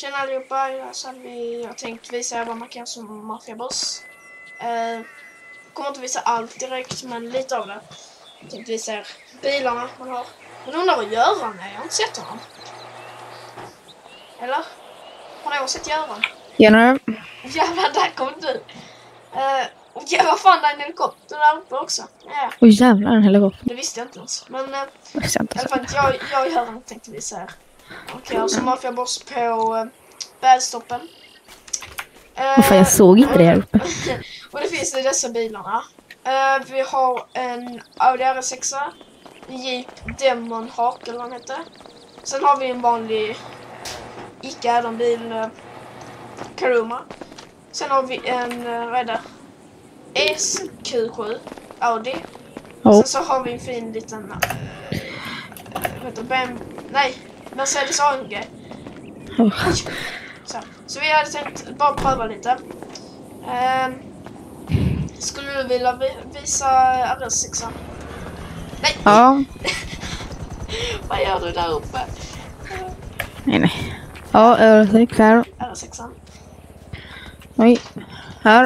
Tjena allihopa, jag tänkte visa er vad man kan som maffiaboss. Kommer inte visa allt direkt, men lite av det. Jag tänkte visa er bilarna man har. Men undrar vad Göran är, jag har inte sett honom. Eller? Har jag sett Göran? Jävlar. Jävlar, där kom du. Ja, vad fan, det är en helikopter där uppe också. Ja. Oj jävlar, en helikopter. Det visste jag inte ens. Men i alla fall, jag och Göran tänkte visa er. Okej, alltså maffiaboss på Bärstoppen. Fan, jag såg inte det här uppe. Och det finns i dessa bilarna. Vi har en Audi RS6, Jeep Demon Hawk eller vad den heter. Sen har vi en vanlig icke-bil Karuma. Sen har vi en SQ7 Audi. Sen så har vi en fin liten Mercedes AMG. Så vi hade tänkt bara pröva lite. Skulle du vilja visa RS6? Nej! Ja. Vad gör du där uppe? Nej. Ja, RS6 här. RS6. Oj. Här.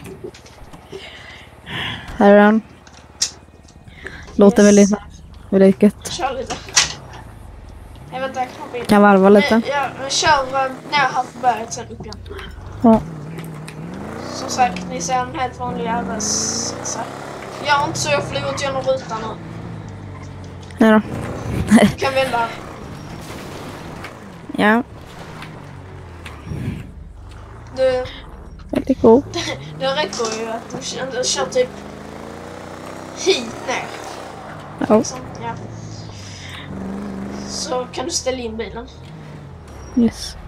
Här är den. Låter väldigt gött. Kör lite. Jag vet inte, jag kan varva lite. Ja, kör ner här på berget sen upp igen. Ja. Som sagt, ni ser en helt vanlig RS6. Jag har inte så, jag flyger inte genom rutan nu. Nej då. Du kan vända. Ja. Det är cool. Det räcker ju att du kör typ hit ner. Ja. Liksom, ja. Så kan du ställa in bilen. Yes.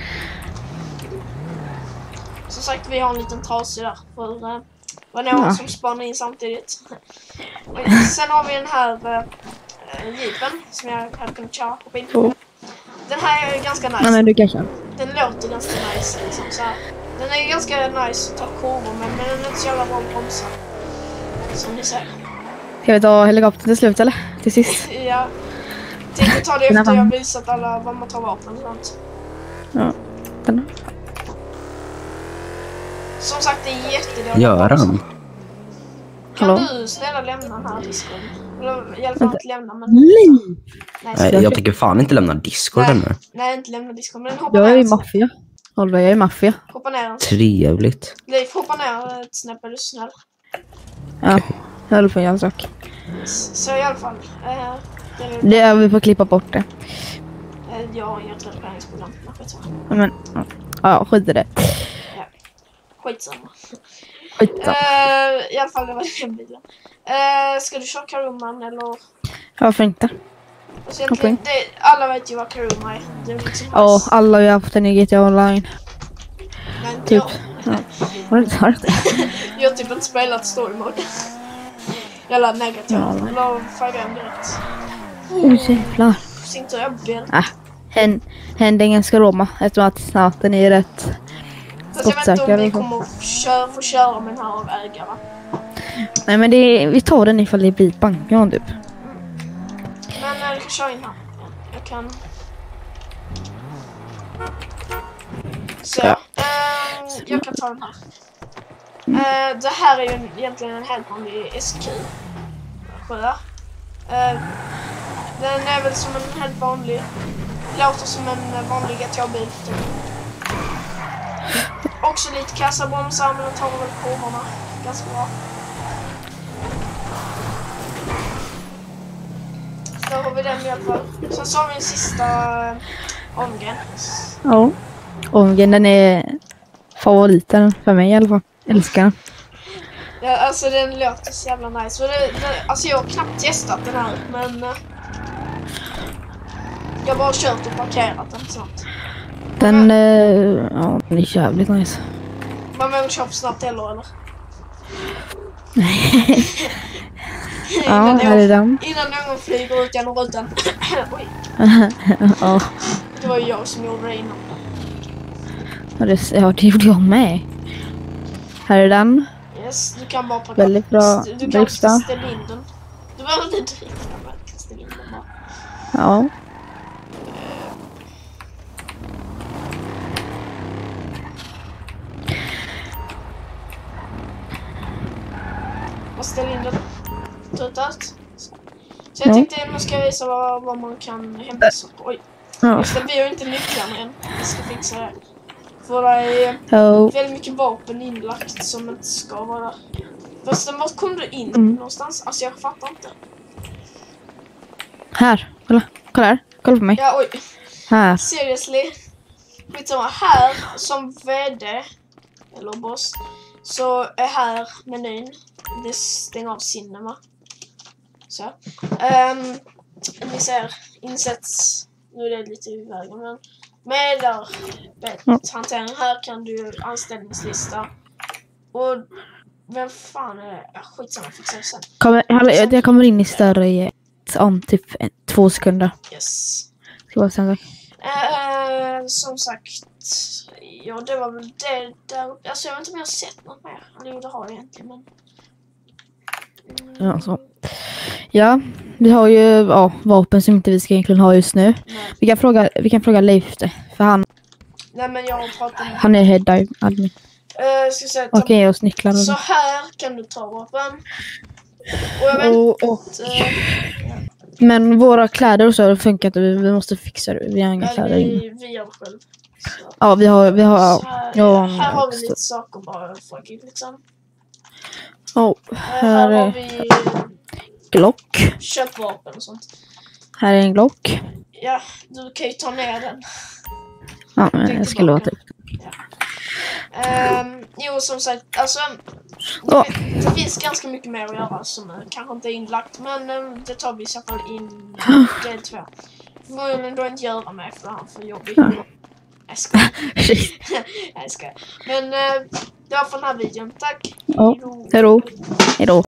Som sagt, vi har en liten trasig där. För var någon som spanar in samtidigt. Och sen har vi den här jeepen som jag hade kunnat köra på bilen. Den här är ganska nice. Ja, men du kan köra. Den låter ganska nice. Liksom, så här. Den är ganska nice att ta kurvor men den är inte så jävla bra att bromsa. Som ni ser. Ska vi ta helikoptern till slut eller? Till sist? Ja. Tänkte ta det efter jag visat alla vad man tar vapen och sånt. Ja. Den. Som sagt, det är jättedåligt. Göran. Kan du snälla lämna den här Discord? Eller i alla fall inte lämna, men... Nej, jag tänker fan inte lämna Discord nu. Nej, inte lämna Discord, men hoppa ner. Jag är ner. i maffia. Oliver, jag är i maffia. Hoppa ner. Trevligt. Liv, hoppa ner ett snäpp, är du snäll? Ja, jag håller på en jävla sak. Så i alla fall. Det är vi får klippa bort det. Ja, jag tror det är på lamporna. Men, ja, skit i det. Ja, skitsamma. Skitsamma. I alla fall, det var den bilen. Ska du köra Karuman eller? Varför inte? Alltså, alla vet ju vad Karuma är. Det är liksom ja, alla har ju haft den i GTA Online. Men typ. Ja. Har du det? Jag har typ inte spelat story mode. Jävla negativt. Eller färgen direkt. Jävlar. Inte jag bil. Hände ingen skråma eftersom att snart den är rätt skottsäker. Jag vet inte om vi kommer få köra med den här av ägaren. Nej, men vi tar den ifall det blir banken typ. Men du kan köra in här. Jag kan... Så, jag kan ta den här. Det här är ju egentligen en helt vanlig SQ7. Den är väl som en helt vanlig... Låter som en vanlig GTA-bil. Typ. Också lite kassabromsar, men den tar väl kurvorna ganska bra. Så har vi den i alla fall. Sen så har vi den sista omgången. Ja, omgången den är favoriten för mig i alla fall. Älskar den. Ja, alltså den låter så jävla nice. Alltså jag har knappt testat den här, men jag har bara kört och parkerat den sånt. Den är jävligt nice. Man vill köpa snabbt eller? Nej. Ja, här är den. Innan någon flyger ut genom rutan. Oj. Ja. Det var ju jag som gjorde det innan. Ja, det gjorde jag med. Här är den. Yes, du kan bara parkera. Väldigt bra. Du kan ställa in den. Du behöver inte dricka den, men du kan ställa in den bara. Ja. ställ in den. Tuttat. Så jag tänkte nu ska jag visa vad man kan hämta. Oj. Just det, vi har inte nycklarna än. Vi ska fixa det. För det är väldigt mycket vapen inlagt som inte ska vara. Fast vart kom du in någonstans? Alltså jag fattar inte. Här, kolla här. Kolla på mig. Ja, oj. Här. Seriously. Skitsamma. Här som vd eller boss så är här menyn. Det stänger av cinema. Så. Ni ser insätts. Nu är det lite i vägen men med hantering här kan du anställningslista. Och vem fan är det? Skitsamma, fixar det sen. Jag kommer in i större om typ 2 sekunder. Yes. Ska vara sen. Som sagt, ja det var väl det där. Alltså jag vet inte om jag har sett något mer. Eller det har jag egentligen men... Ja, så. Ja, vi har ju vapen som inte vi ska egentligen ha just nu. Nej. Vi kan fråga Leif det, för han... Nej men jag har pratat med... Han är head admin. Ska säga, Okej, och nycklar. Så här kan du ta vapen. Och jag vet Men våra kläder och så funkar inte. Vi måste fixa det. Vi har inga kläder inne. Vi gör det själv. Så. Ja, vi har här har vi lite saker bara för liksom. Här har vi Glock. Köpvapen och sånt. Här är en Glock. Ja, du kan ju ta ner den. Ja, men jag ska låta. Jo, som sagt, alltså det finns ganska mycket mer att göra som kanske inte är inlagt, men det tar vi i så fall in del 2. Förmodligen då inte göra med för han för jobbigt. Jag ska. Men det var för den här videon. Tack. Hejdå.